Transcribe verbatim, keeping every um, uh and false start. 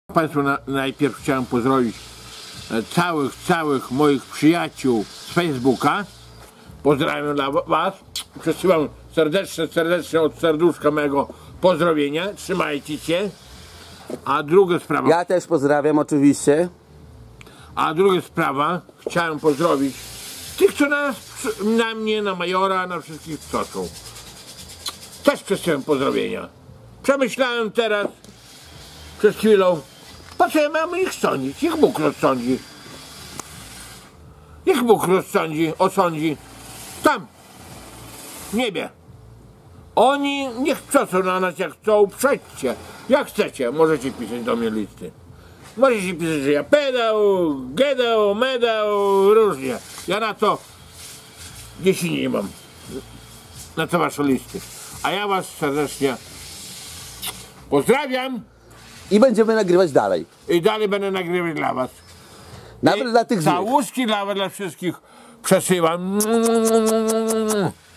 Państwu na, najpierw chciałem pozdrowić całych, całych moich przyjaciół z Facebooka. Pozdrawiam dla was. Przesyłam serdecznie, serdecznie od serduszka mojego pozdrowienia. Trzymajcie się. A druga sprawa. Ja też pozdrawiam oczywiście. A druga sprawa. Chciałem pozdrowić tych, co nas, na mnie, na majora, na wszystkich psoczą. Też przesyłam pozdrowienia. Przemyślałem teraz przed chwilą. Po co ja mam ich sądzić? Niech Bóg rozsądzi. Niech Bóg rozsądzi, osądzi. Tam, w niebie. Oni niech przecą na nas jak chcą, przejdźcie. Jak chcecie, możecie pisać do mnie listy. Możecie pisać, że ja pedał, gedał, medał, różnie. Ja na to dzieci nie mam. Na to wasze listy. A ja was serdecznie pozdrawiam. I będziemy nagrywać dalej. I dalej będę nagrywać dla was. Nawet I dla tych złych. całuski dla was, dla wszystkich przesyłam.